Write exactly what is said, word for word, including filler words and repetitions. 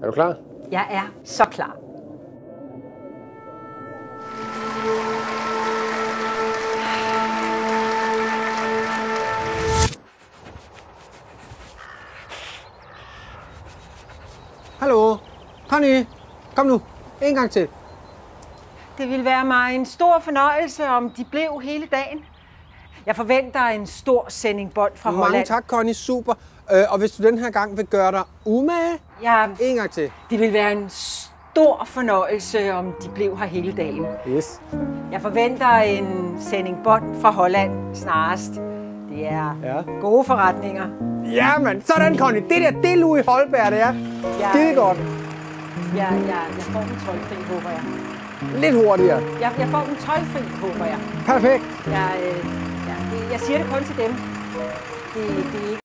Er du klar? Jeg er så klar. Hallo? Conny, kom nu. En gang til. Det ville være mig en stor fornøjelse, om de blev hele dagen. Jeg forventer en stor sending bånd fra Holland. Mange tak, Conny. Super. Øh, og hvis du den her gang vil gøre dig umage, Ja, en gang til. det ville være en stor fornøjelse, om de blev her hele dagen. Yes. Jeg forventer en sending bånd fra Holland snarest. Det er Ja. gode forretninger. Jamen, sådan, Conny. Det der, det er Louis Holberg, det er. Ja. Skide godt. Jeg, jeg, jeg får den toldfri, håber jeg. Lidt hurtigere. Jeg, jeg får den toldfri, håber jeg. Perfekt. Jeg, øh, jeg, jeg siger det kun til dem. Det, det er ikke